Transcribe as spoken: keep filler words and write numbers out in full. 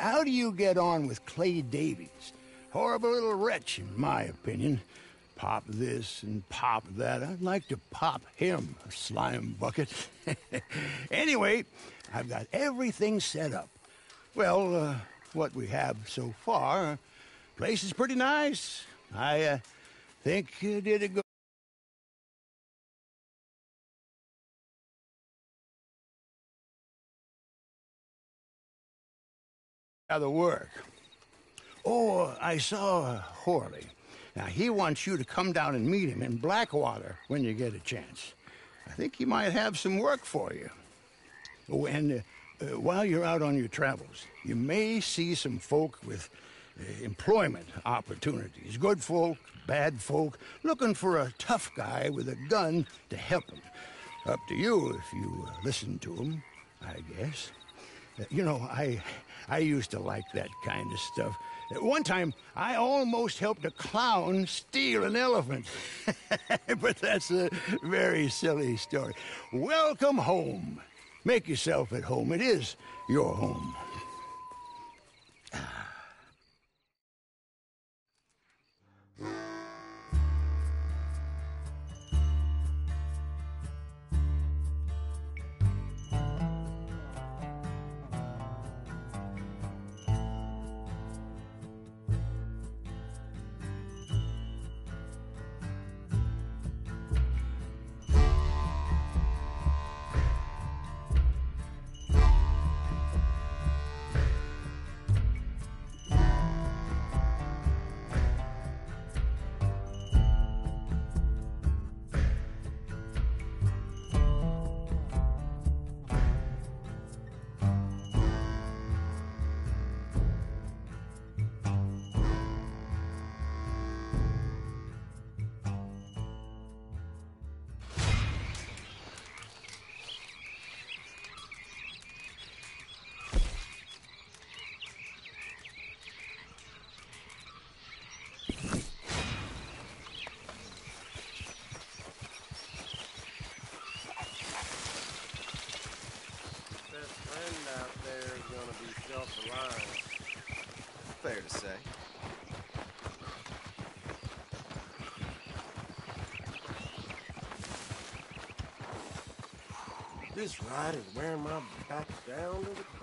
how do you get on with Clay Davies? Horrible little wretch, in my opinion. Pop this and pop that. I'd like to pop him, a slime bucket. Anyway, I've got everything set up. Well, uh, what we have so far, place is pretty nice. I uh, think you did a good other work. Oh, I saw Horley. Now, he wants you to come down and meet him in Blackwater when you get a chance. I think he might have some work for you. Oh, and uh, uh, while you're out on your travels, you may see some folk with uh, employment opportunities. Good folk, bad folk, looking for a tough guy with a gun to help them. Up to you if you uh, listen to him, I guess. Uh, you know, I, I used to like that kind of stuff. Uh, One time, I almost helped a clown steal an elephant. But that's a very silly story. Welcome home. Make yourself at home. It is your home. Fair to say. This ride is wearing my back down to the